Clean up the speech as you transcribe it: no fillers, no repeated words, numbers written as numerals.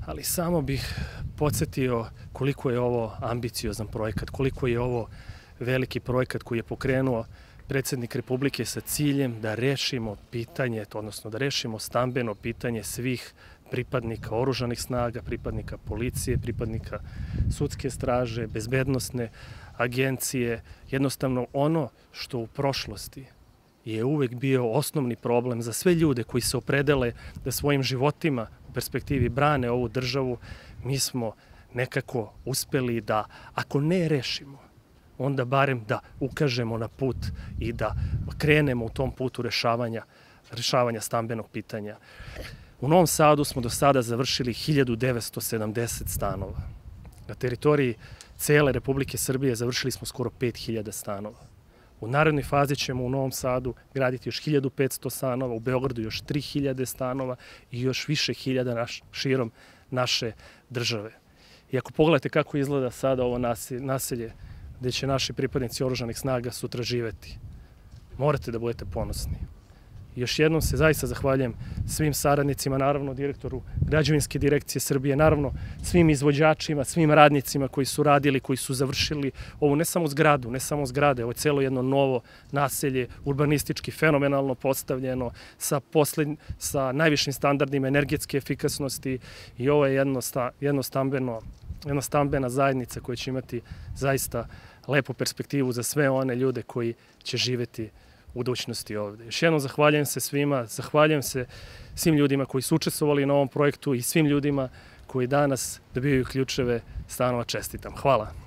ali samo bih podsjetio koliko je ovo ambiciozan projekat, koliko je ovo veliki projekat koji je pokrenuo predsjednik Republike sa ciljem da rešimo pitanje, odnosno da rešimo stambeno pitanje svih pripadnika oružanih snaga, pripadnika policije, pripadnika sudske straže, bezbednosne agencije, jednostavno ono što u prošlosti je uvek bio osnovni problem za sve ljude koji se opredele da svojim životima u perspektivi brane ovu državu, mi smo nekako uspeli da, ako ne rešimo, onda barem da ukažemo na put i da krenemo u tom putu rešavanja stambenog pitanja. U Novom Sadu smo do sada završili 1970 stanova. Na teritoriji cele Republike Srbije završili smo skoro 5000 stanova. U narednoj fazi ćemo u Novom Sadu graditi još 1500 stanova, u Beogradu još 3000 stanova i još više hiljada širom naše države. I ako pogledate kako izgleda sada ovo naselje gde će naši pripadnici oružanih snaga sutra živeti, morate da budete ponosni. Još jednom se zaista zahvaljujem svim saradnicima, naravno direktoru Građevinske direkcije Srbije, naravno svim izvođačima, svim radnicima koji su radili, koji su završili ovu ne samo zgradu, ne samo zgrade, ovo je celo jedno novo naselje, urbanistički fenomenalno postavljeno, sa najvišim standardima energetske efikasnosti i ovo je jedna stambena zajednica koja će imati zaista lepu perspektivu za sve one ljude koji će živeti u budućnosti ovde. Još jednom zahvaljujem se svima, zahvaljujem se svim ljudima koji su učestvovali na ovom projektu i svim ljudima koji danas dobijaju ključeve stanova. Čestitam. Hvala.